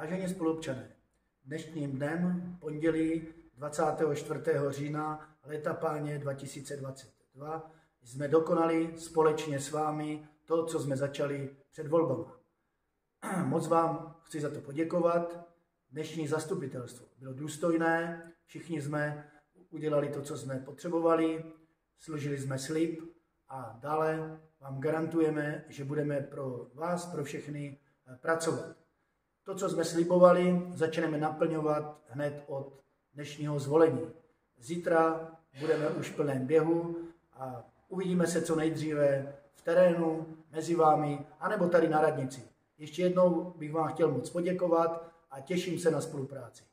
Vážení spoluobčané, dnešním dnem, pondělí 24. října léta páně 2022, jsme dokonali společně s vámi to, co jsme začali před volbama. Moc vám chci za to poděkovat. Dnešní zastupitelstvo bylo důstojné, všichni jsme udělali to, co jsme potřebovali, složili jsme slib a dále vám garantujeme, že budeme pro vás, pro všechny pracovat. To, co jsme slibovali, začneme naplňovat hned od dnešního zvolení. Zítra budeme už v plném běhu a uvidíme se co nejdříve v terénu, mezi vámi, anebo tady na radnici. Ještě jednou bych vám chtěl moc poděkovat a těším se na spolupráci.